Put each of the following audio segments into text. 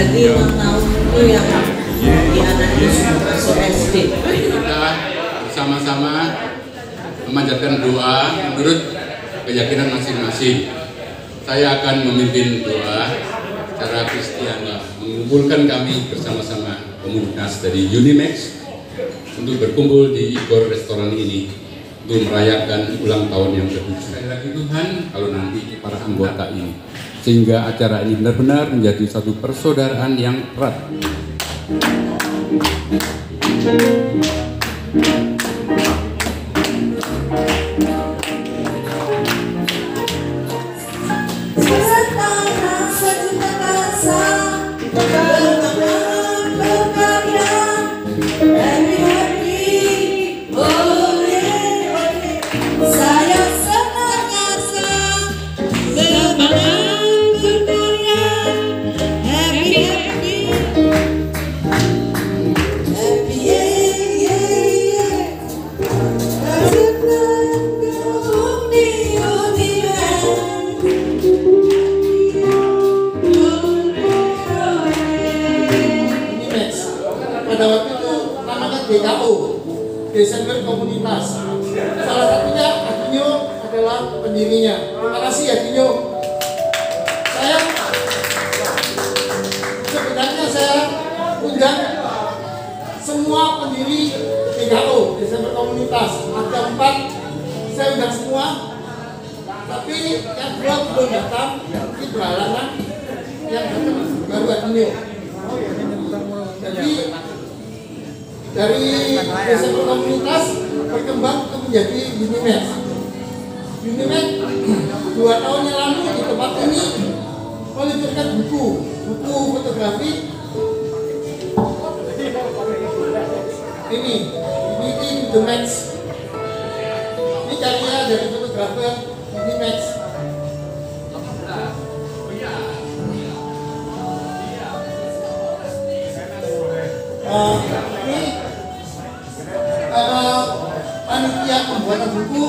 Berarti 6 tahun itu yang di anak itu masuk SD. Kita bersama-sama memanjatkan doa menurut keyakinan masing-masing. Saya akan memimpin doa secara Kristiani, mengumpulkan kami bersama-sama komunitas dari Unimax untuk berkumpul di Igor Restoran ini untuk merayakan ulang tahun yang ke-7. Sekali lagi Tuhan, kalau nanti para anggota ini, sehingga acara ini benar-benar menjadi satu persaudaraan yang erat. Pada waktu itu namanya DKO, Desember Komunitas. Salah satunya Adinyo adalah pendirinya. Terima kasih Adinyo. Sebenarnya saya undang semua pendiri DKO, Desember Komunitas. Ada 4, saya undang semua. Tapi yang 2 belum datang, ini berhalangan. Yang datang baru Adinyo. Jadi dari Desember Komunitas berkembang menjadi Unimax. Unimax 2 tahun yang lalu di tempat ini meluncurkan buku fotografi. Ini Unimax. Ini karya dari fotografer Unimax. Ini panitia pembuatan buku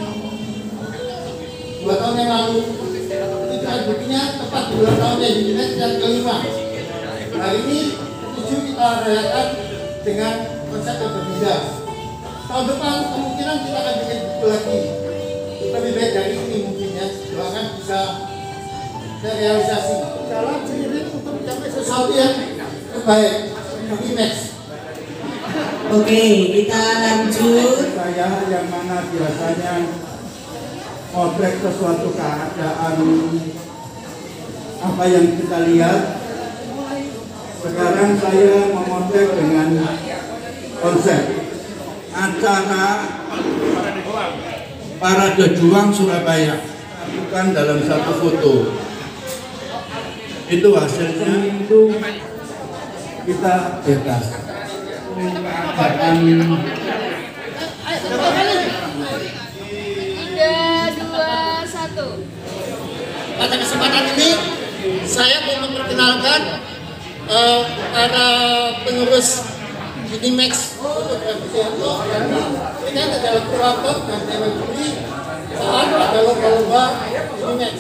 2 tahun yang lalu. Itu bukunya tepat 2 tahunnya Unimax yang ke-5. Hari ini 7 kita rayakan dengan konsep yang berbeda. Tahun depan kemungkinan kita akan bikin buku lagi lebih baik dari ini mungkin ya. Doakan bisa terrealisasi. Jalan seiring untuk mencapai sesuatu yang terbaik. Unimax. Oke, kita lanjut. Saya yang mana biasanya potret sesuatu keadaan apa yang kita lihat. Sekarang saya memotret dengan konsep acara Parade Juang Surabaya, bukan dalam satu foto. Itu hasilnya itu kita bebas. Akan 3, 2, 1. Pada kesempatan ini saya mau memperkenalkan para pengurus Unimax Fotografi Tiongkok. Ini adalah kurator dan dewan juri saat ada lomba-lomba Unimax.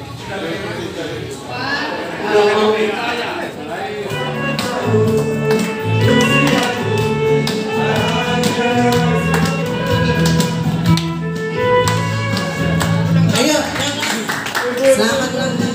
Ayo, selamat ulang tahun.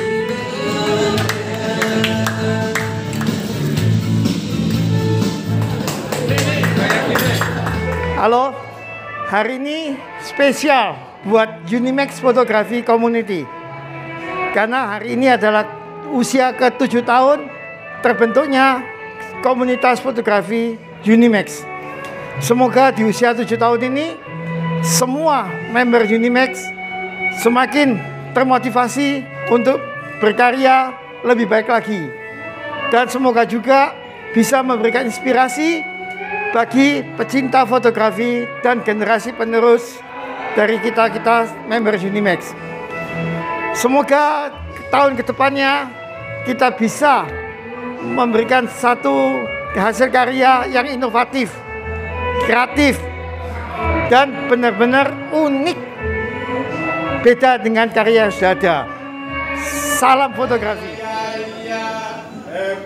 Halo, hari ini spesial buat Unimax Fotografi Community. Karena hari ini adalah usia ke-7 tahun terbentuknya komunitas fotografi Unimax. Semoga di usia 7 tahun ini semua member Unimax semakin termotivasi untuk berkarya lebih baik lagi. Dan semoga juga bisa memberikan inspirasi bagi pecinta fotografi dan generasi penerus dari kita member Unimax. Semoga tahun kedepannya kita bisa memberikan satu hasil karya yang inovatif, kreatif, dan benar-benar unik, beda dengan karya yang sudah ada. Salam fotografi.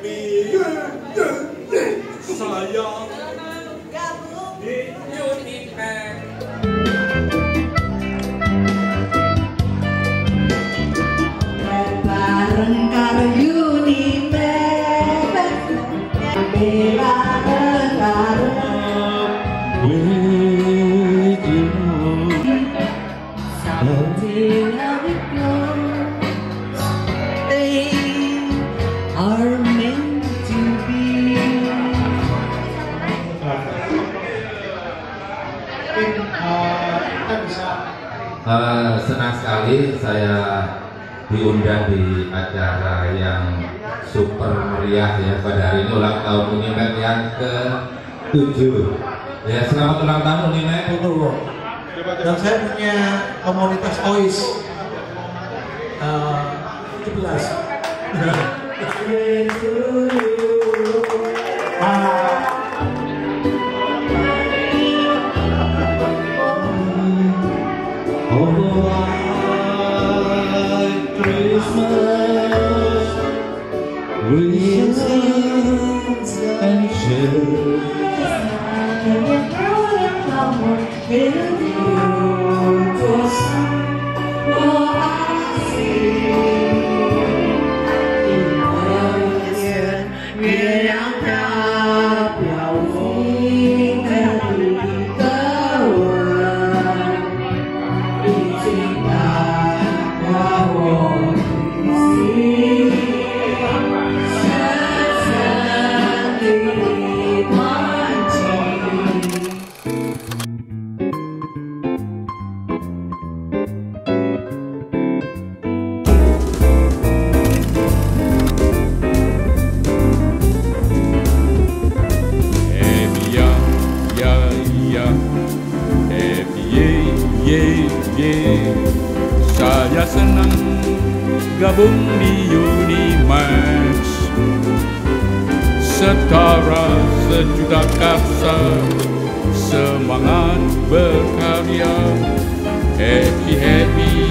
Senang sekali saya diundang di acara yang super meriah ya pada hari ini, ulang tahun Unimed yang ke-7. Ya, selamat ulang tahun Unimed. Dan saya punya komunitas OIS 17. Saya senang gabung di Unimax, setara sejuta karsa, semangat berkarya, happy